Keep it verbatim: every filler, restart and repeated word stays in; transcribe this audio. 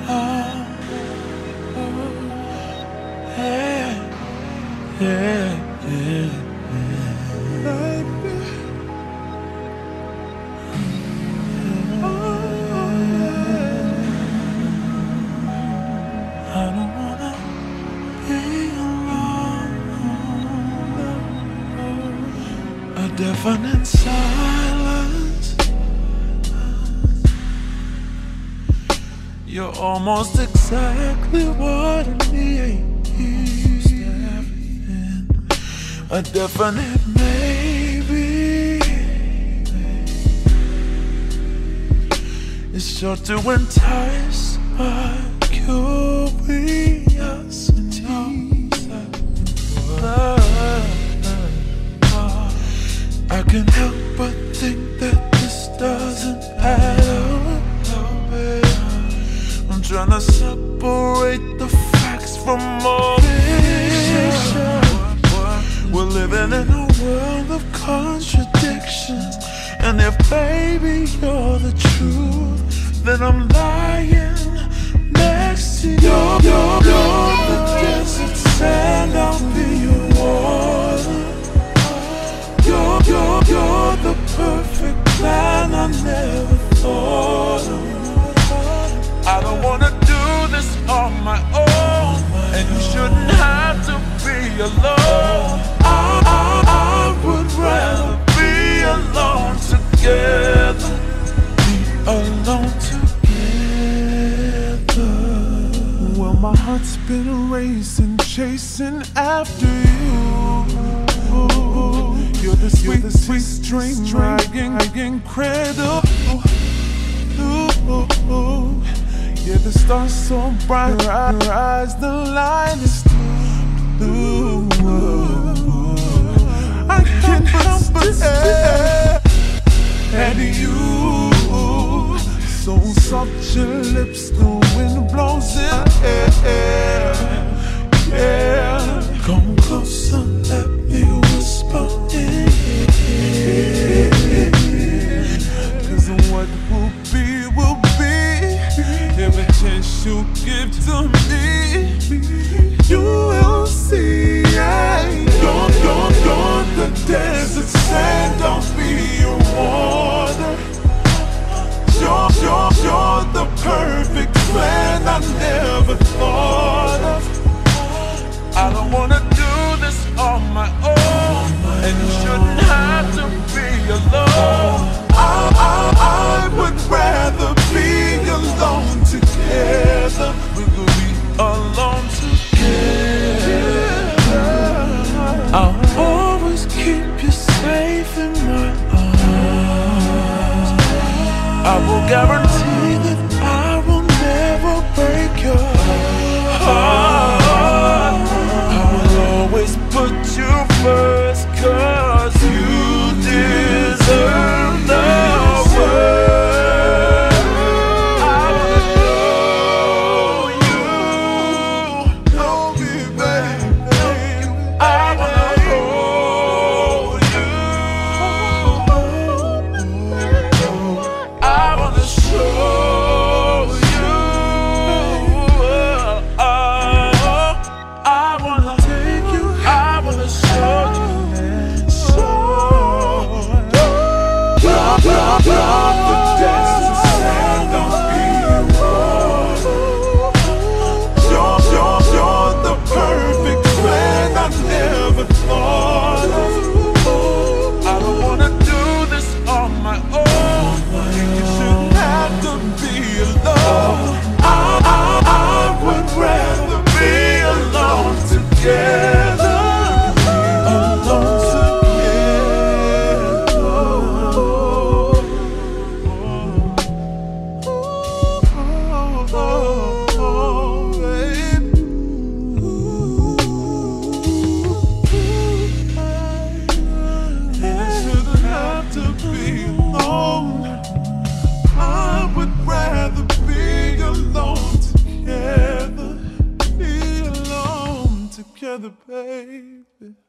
Yeah, yeah, yeah, baby. Oh, yeah. I don't wanna be alone. A deafening silence. You're almost exactly what I need. A definite maybe. It's sure to entice my curiosity. I can't help but think that this doesn't add up. I'm trying to separate the facts from all fiction. We're living in a world of contradictions, and if baby you're the truth, then I'm lying next to you. You're, you're, you're the desert sand, I'll be your water. You're, you're, you're the perfect plan I never thought of. I don't wanna do this on my own, and you shouldn't have to be alone. I, I, I would rather be alone together. Be alone together. Well, my heart's been racing, chasing after you. You're the sweet, the sweet string, dragging, incredible. Yeah, the stars so bright, your eyes, the line is through. I can't help but stare at you. So soft your lips, the wind blows in air. Yeah, come closer, let me whisper in. Cause what will be, will be. Every chance you give to me, you will see. Yeah. You're, you're, you're the desert sand, I'll be your water. You're, you're, you're the perfect plan I never thought of. I don't wanna do this on my own, and you shouldn't have to be alone. I, I, I would rather be alone together. We could be alone together. I'll always keep you safe in my arms. I will guarantee that I will never break your heart. I will always put you first, cause you deserve the world. I wanna know you, know me, baby. I wanna hold you. I wanna show you. I wanna take you. I wanna show you. Together, baby.